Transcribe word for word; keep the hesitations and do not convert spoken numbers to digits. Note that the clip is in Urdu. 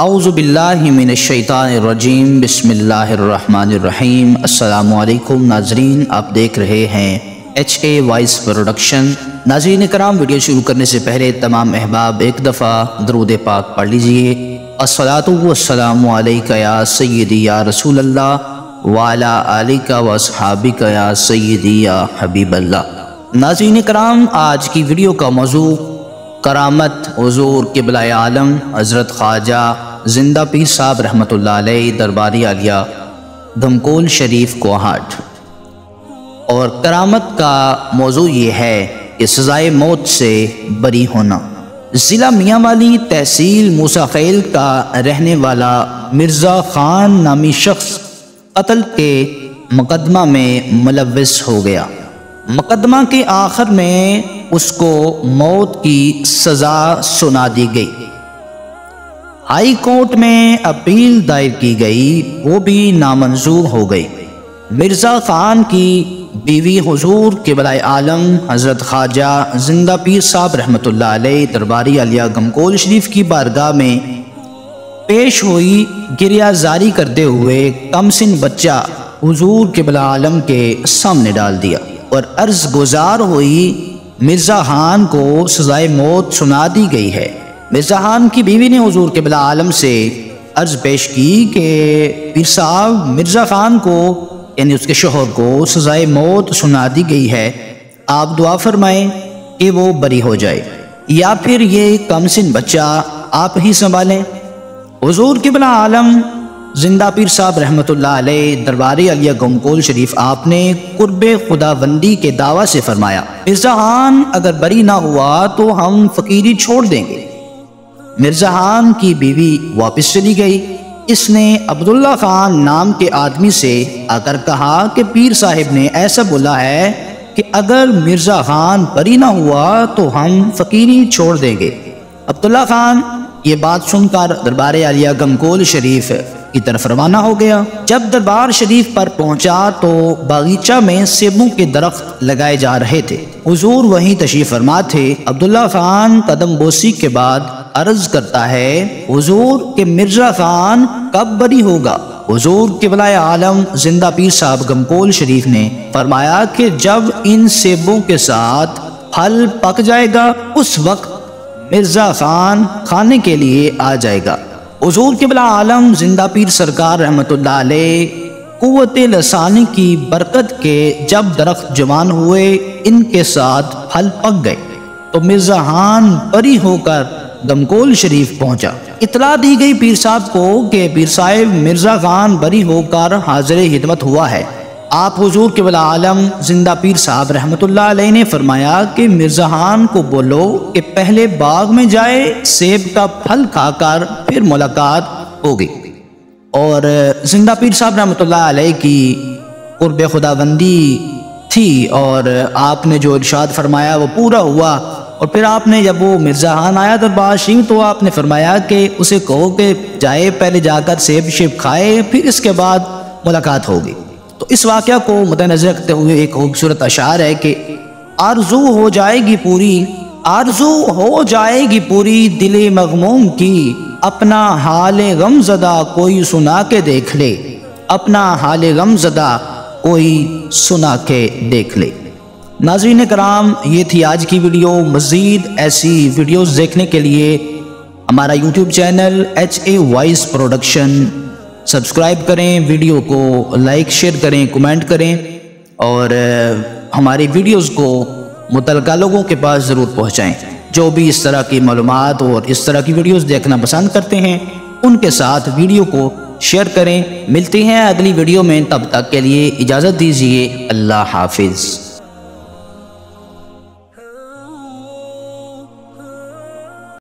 اعوذ باللہ من الشیطان الرجیم، بسم اللہ الرحمن الرحیم۔ السلام علیکم ناظرین، آپ دیکھ رہے ہیں ایچ اے وائس پروڈکشن۔ ناظرین کرام، ویڈیو شروع کرنے سے پہلے تمام احباب ایک دفعہ درود پاک پڑھ لیجئے۔ الصلاۃ والسلام علیک یا سیدی یا رسول اللہ وعلی آلک واصحابک یا سیدی یا حبیب اللہ۔ ناظرین کرام، آج کی ویڈیو کا موضوع کرامت حضور قبلہ عالم حضرت خواجہ زندہ پیر صاحب رحمۃ اللہ علیہ درباری عالیہ گھمکول شریف کوہاٹ، اور کرامت کا موضوع یہ ہے کہ سزائے موت سے بری ہونا۔ ضلع میاں والی تحصیل موسیٰ خیل کا رہنے والا مرزا خان نامی شخص قتل کے مقدمہ میں ملوث ہو گیا۔ مقدمہ کے آخر میں اس کو موت کی سزا سنا دی گئی۔ ہائی کورٹ میں اپیل دائر کی گئی، وہ بھی نامنظور ہو گئی۔ مرزا خان کی بیوی حضور قبلہ عالم حضرت خواجہ زندہ پیر صاحب رحمۃ اللہ علیہ درباری عالیہ گھمکول شریف کی بارگاہ میں پیش ہوئی، گریہ زاری کرتے ہوئے کم سن بچہ حضور قبلہ عالم کے سامنے ڈال دیا اور عرض گزار ہوئی مرزا خان کو سزائے موت سنا دی گئی ہے۔ مرزا خان کی بیوی نے حضور قبلہ عالم سے عرض پیش کی کہ پیر صاحب، مرزا خان کو یعنی اس کے شوہر کو سزائے موت سنا دی گئی ہے، آپ دعا فرمائیں کہ وہ بری ہو جائے، یا پھر یہ کم سن بچہ آپ ہی سنبھالیں۔ حضور قبلہ عالم زندہ پیر صاحب رحمۃ اللہ علیہ درباری عالیہ گھمکول شریف آپ نے قرب خداوندی کے دعویٰ سے فرمایا، مرزا خان اگر بری نہ ہوا تو ہم فقیری چھوڑ دیں گے۔ مرزا خان کی بیوی واپس چلی گئی۔ اس نے عبداللہ خان نام کے آدمی سے آ کر کہا کہ پیر صاحب نے ایسا بولا ہے کہ اگر مرزا خان بری نہ ہوا تو ہم فقیری چھوڑ دیں گے۔ عبداللہ خان یہ بات سن کر دربار عالیہ گھمکول شریف کی طرف روانہ ہو گیا۔ جب دربار شریف پر پہنچا تو باغیچہ میں سیبوں کے درخت لگائے جا رہے تھے۔ حضور وہیں تشریف فرما تھے۔ عبداللہ خان قدم بوسی کے بعد عرض کرتا ہے، حضور کہ مرزا خان کب بری ہوگا؟ حضور قبلہ عالم زندہ پیر صاحب گھمکول شریف نے فرمایا کہ جب ان سیبوں کے ساتھ پھل پک جائے گا اس وقت مرزا خان کھانے کے لیے آ جائے گا۔ حضور قبلہ عالم زندہ پیر سرکار رحمۃ اللہ علیہ قوت لسانی کی برکت کے جب درخت جوان ہوئے، ان کے ساتھ پھل پک گئے تو مرزا خان بری ہو کر گھمکول شریف پہنچا۔ اطلاع دی گئی پیر صاحب کو کہ پیر صاحب مرزا خان بری ہو کر حاضر خدمت ہوا ہے۔ آپ حضور قبلہ عالم زندہ پیر صاحب رحمۃ اللہ علیہ نے فرمایا کہ مرزا خان کو بولو کہ پہلے باغ میں جائے، سیب کا پھل کھا کر پھر ملاقات ہوگی۔ اور زندہ پیر صاحب رحمۃ اللہ علیہ کی قرب خداوندی تھی اور آپ نے جو ارشاد فرمایا وہ پورا ہوا۔ اور پھر آپ نے جب وہ مرزا خان آیا دربار شریف تو آپ نے فرمایا کہ اسے کہو کہ جائے، پہلے جا کر سیب شیب کھائے، پھر اس کے بعد ملاقات ہوگی۔ تو اس واقعہ کو مد نظر رکھتے ہوئے ایک خوبصورت اشعار ہے کہ آرزو ہو جائے گی پوری، آرزو ہو جائے گی پوری دل مغموم کی، اپنا حال غم زدہ کوئی سنا کے دیکھ لے، اپنا حال غم زدہ کوئی سنا کے دیکھ لے۔ ناظرین کرام، یہ تھی آج کی ویڈیو۔ مزید ایسی ویڈیوز دیکھنے کے لیے ہمارا YouTube channel H A voice production subscribe کریں، ویڈیو کو لائک شیئر کریں، کمنٹ کریں، اور ہماری ویڈیوز کو متعلقہ لوگوں کے پاس ضرور پہنچائیں۔ جو بھی اس طرح کی معلومات اور اس طرح کی ویڈیوز دیکھنا پسند کرتے ہیں ان کے ساتھ ویڈیو کو شیئر کریں۔ ملتے ہیں اگلی ویڈیو میں، تب تک کے لیے اجازت دیجیے، اللہ حافظ۔